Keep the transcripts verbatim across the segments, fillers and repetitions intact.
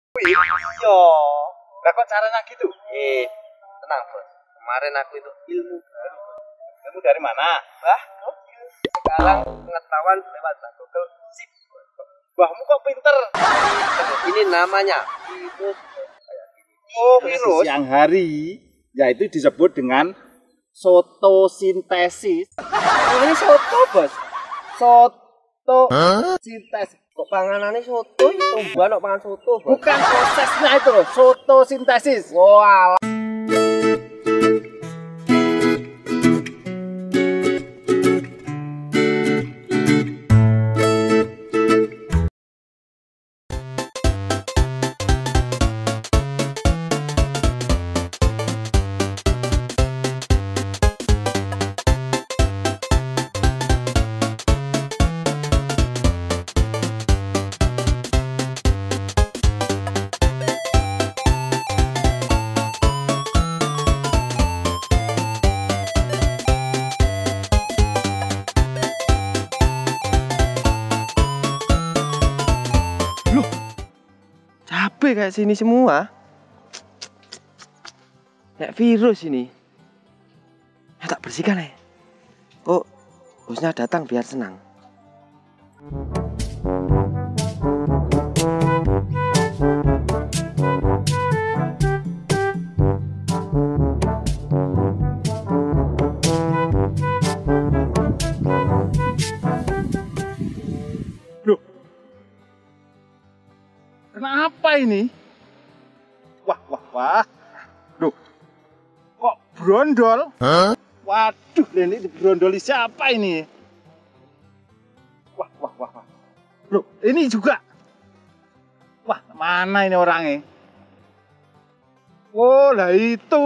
Iya. Lah kok caranya gitu? Eh, tenang bos. Kemarin aku itu ilmu baru. Ilmu dari mana? Bah, Google. Sekarang pengetahuan lewat Google. Sip. Wahmu kok pinter. Ini namanya virus. Oh, virus. Siang hari, yaitu disebut dengan fotosintesis. Oh, ini soto bos. Fotosintesis. Kok panganannya soto? Tumbuhan kok pangan soto bos? Bukan prosesnya itu loh, fotosintesis. Wah. Cabe kayak sini semua. Kayak virus ini. Ya, tak bersihkan ya. Oh, bosnya datang biar senang. Kenapa ini? Wah, wah, wah. Duh, kok brondol? Hah? Waduh, ini brondoli siapa ini? Wah, wah, wah, wah. Loh, ini juga. Wah, mana ini orangnya? Oh, lah itu.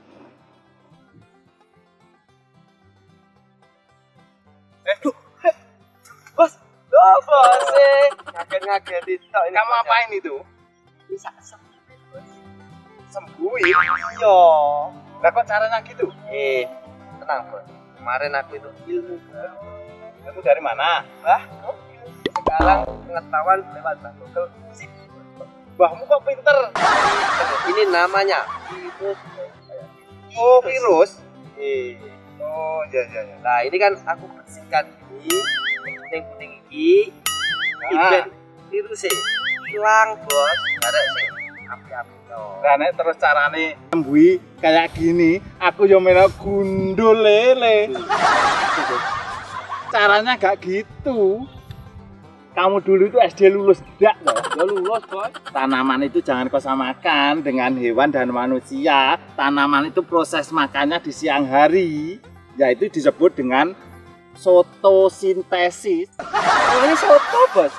Eh, duh. Bos. Oh, bos. Ngaget-ngagetin tok ini. Kamu apain itu? Bisa sembuh, bos. Sembuh? Iya. Lah kok caranya gitu? Eh, tenang, bos. Kemarin aku itu ilmu baru. Ilmu dari mana? Bah, Google. Sekarang pengetahuan lewat Google. Sip. Wahmu kok pinter. Ini namanya virus. Oh, virus. Eh. Oh, iya, iya, iya. Nah, ini kan aku bersihkan ini. Puting-puting ini. Iben virusnya hilang bos, ada sih api-api toh. Nah, nek terus carane sembuhi kayak gini, aku yo mena gundul lele. Caranya gak gitu. Kamu dulu itu S D lulus enggak loh? Ya lulus bos. Tanaman itu jangan kau samakan dengan hewan dan manusia. Tanaman itu proses makannya di siang hari, yaitu disebut dengan fotosintesis. Oh, ini soto bos.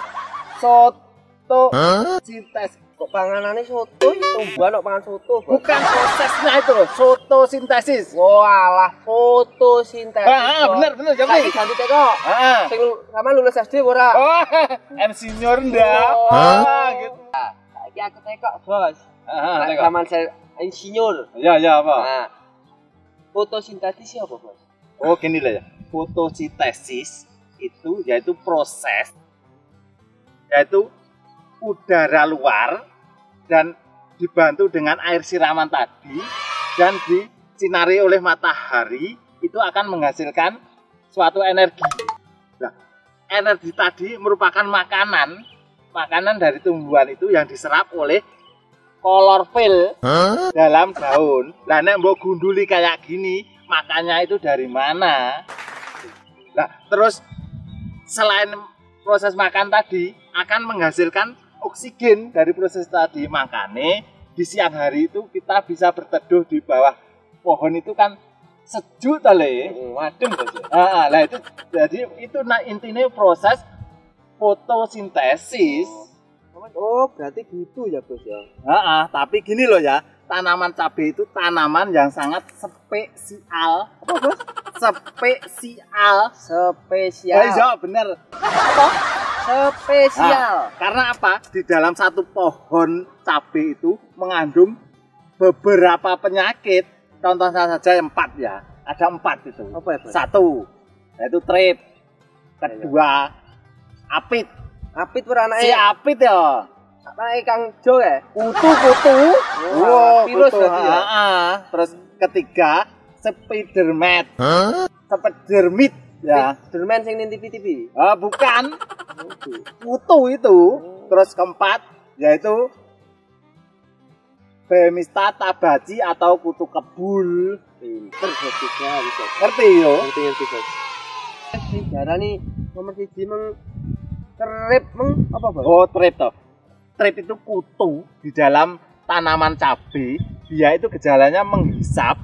Fotosintesis. Kok panganannya soto? Tumbuhan kok pangan soto bos? Bukan prosesnya itu loh, fotosintesis. Wah, fotosintesis. Ah, bener bener jadi. Ganti ganti teko. Heeh. Sing sama lulus S D ora? Oh, insinyur ndak? Oh. Ah, gitu. Saiki aku teko bos. Heeh, Nah, zaman saya insinyur. Iya, iya apa? Nah, fotosintesis apa bos? Oh, gini lah ya. Fotosintesis itu yaitu proses yaitu udara luar dan dibantu dengan air siraman tadi dan disinari oleh matahari itu akan menghasilkan suatu energi. Nah, energi tadi merupakan makanan makanan dari tumbuhan itu yang diserap oleh klorofil dalam daun. Lah nek mbok gunduli kayak gini, makannya itu dari mana? Nah, terus selain proses makan tadi akan menghasilkan oksigen dari proses tadi. Makanya di siang hari itu kita bisa berteduh di bawah pohon itu kan sejuk tale. Waduh bos. Ah, lah itu jadi itu nah intinya proses fotosintesis. Oh, berarti gitu ya bos ya. Heeh, tapi gini loh ya. Tanaman cabai itu tanaman yang sangat spesial. Apa bos? Spesial. Spesial. Oh, iya bener. Apa? Spesial. Nah, karena apa? Di dalam satu pohon cabai itu mengandung beberapa penyakit. Contohnya saja empat ya. Ada empat itu. Apa ya, bos? Satu, yaitu trip. Kedua, apit. Apit ora Si anake. apit ya. Apa Kang Jo ya? Kutu kutu. Wah, virus kutu. berarti ya? Ah, terus ketiga Spiderman. Huh? Spidermit ya. Spiderman sing ning T V T V. Ah, bukan. Kutu itu. Terus keempat yaitu Bemista tabaci atau kutu kebul. Pinter bosnya bisa. Ngerti yo? Ngerti ngerti bos. Si darani nomor siji meng trip meng apa bos? Oh, trip toh. Trip itu kutu di dalam tanaman cabai. Dia itu gejalanya menghisap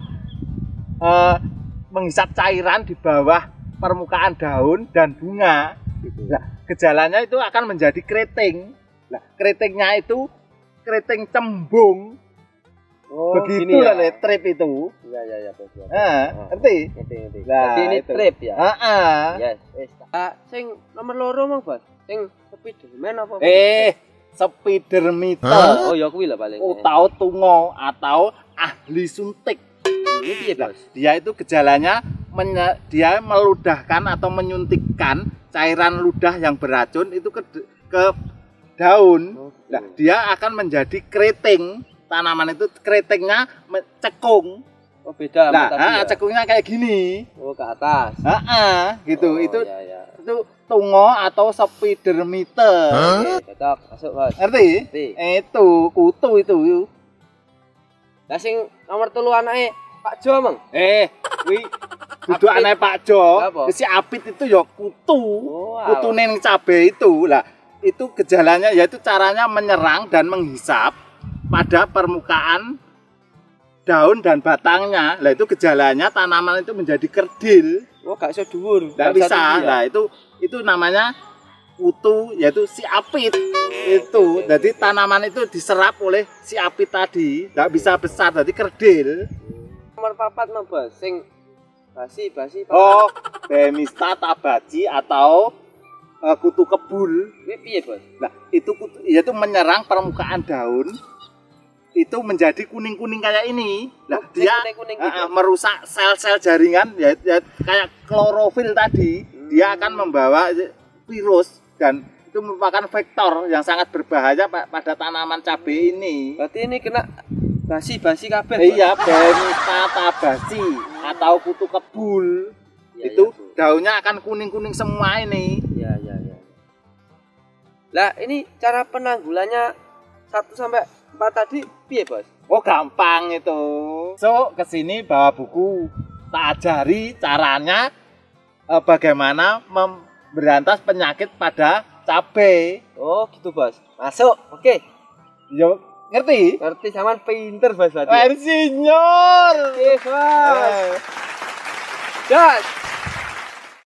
uh, menghisap cairan di bawah permukaan daun dan bunga. Nah, gejalanya itu akan menjadi keriting. Nah, keritingnya itu keriting cembung. Oh, begitu ya? lah trip itu. Iya iya iya bos. Nah, ngerti? Ngerti ngerti. Nah, ini itu. trip ya. Heeh. Yes, wis. Ah, sing nomor loro mang bos. Sing Spiderman apa? Eh, Spidermite. Oh ya kuwi lah paling. Atau tungo atau ahli suntik. Ini piye bos? Dia itu gejalanya menye, dia meludahkan atau menyuntikkan cairan ludah yang beracun itu ke ke daun. Oh, nah, dia akan menjadi keriting. Tanaman itu keritingnya cekung. Oh, beda nah, sama tadi. Nah, ya? cekungnya kayak gini. Oh, ke atas. Heeh, gitu. Oh, itu iya, iya. itu tungo atau Spidermite. Oke, tetap masuk, Bos. Ngerti? Ngerti. Itu kutu itu. Lah sing nomor telu anake Pak Jo, Mang. Eh, kuwi kudu Apit. aneh Pak Jo. Apa? Si Apit itu ya kutu. Oh, wow. Kutune ning cabe itu. Lah, itu gejalanya yaitu caranya menyerang dan menghisap pada permukaan daun dan batangnya. Lah itu gejalanya tanaman itu menjadi kerdil. Oh, gak iso dhuwur. Nggak bisa. Nah, itu itu namanya kutu yaitu si apit. Itu. Jadi tanaman itu diserap oleh si apit tadi. Nggak bisa besar, jadi kerdil. Nomor papat mah, Bos. Sing basi basi. Oh, Bemista tabaci atau uh, kutu kebul. Kuwi piye, Bos? Nah, itu kutu yaitu menyerang permukaan daun. Itu menjadi kuning-kuning kayak ini. Nah, Oh, dia kuning-kuning uh, gitu. merusak sel-sel jaringan ya, ya kayak klorofil tadi. Hmm. Dia akan membawa virus dan itu merupakan vektor yang sangat berbahaya pada tanaman cabai ini. Berarti ini kena basi-basi kabeh. Bos. Iya, Bemista tabaci atau kutu kebul. Ya, itu ya, Bu. daunnya akan kuning-kuning semua ini. Ya, ya, ya. Lah, ini cara penanggulannya satu sampai empat tadi piye, Bos? Oh, gampang itu. So, kesini bawa buku. Tak ajari caranya eh, bagaimana memberantas penyakit pada cabai. Oh, gitu, Bos. Masuk. Oke. Yo, ngerti? Ngerti sampean pinter, Bos. Insinyur. Oke, Bos. Eh. Gas.